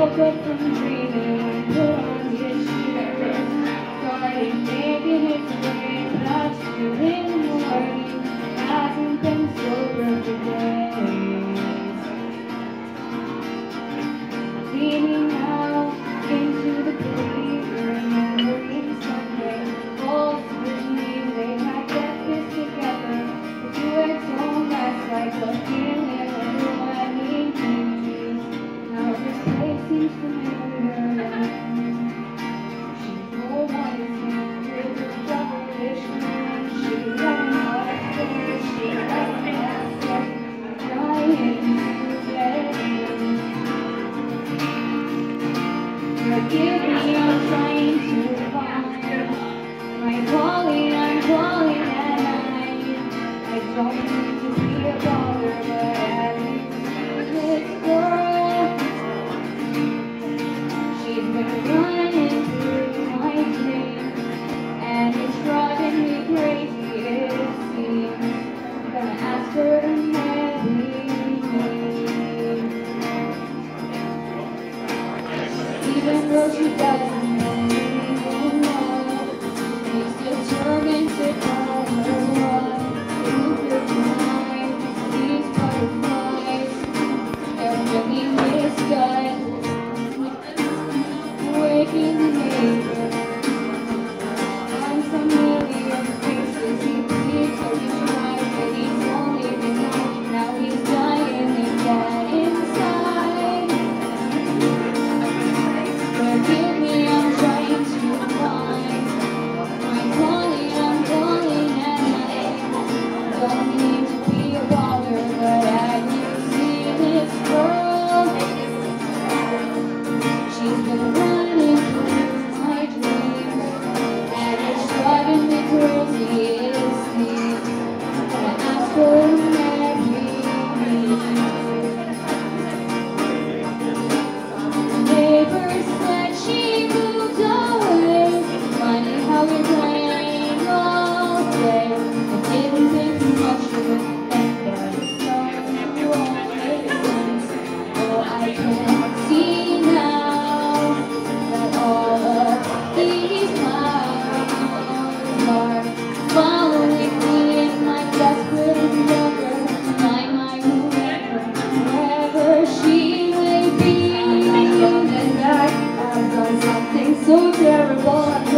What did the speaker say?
woke up from dreaming and put on his sheets. Started making his way about 2 in the morning. Hasn't been sober for days. Leaning out into the bleaker, remembering Sunday. Both with me, they had breakfast together. The two eggs on last like looking at everyone he needs. Now this place seems familiar. She's no one is with the devilish man. She ran upstairs, she ran upstairs, trying to get in. Forgive me, I'm trying to find my calling, I'm calling at night. I don't need to be a bother, but I need to see this girl. She's been running through my dreams, and it's driving me crazy, it seems. I'm gonna ask her to marry me. Even though she doesn't believe in love, she's determined to tell her what. Look at tonight, these butterflies, they're bringing this gut, waking me. I'm familiar faces, he bleeds, so he tries, but he's only been out. Now he's dying and dead inside. Forgive me, I'm trying to find my calling, I'm calling at night. Don't need to be a bother, but I need to see this girl. She's been running through my dreams, and it's driving me crazy, it seems. Gonna ask her to marry me. Neighbors said she moved away. Funny how we're playing all day. I didn't think much of it then, but it's starting to all make sense. Oh, I can see now that all of these clouds are following me in my desperate endeavor to find my whoever, wherever she may be. And I've done something so terrible.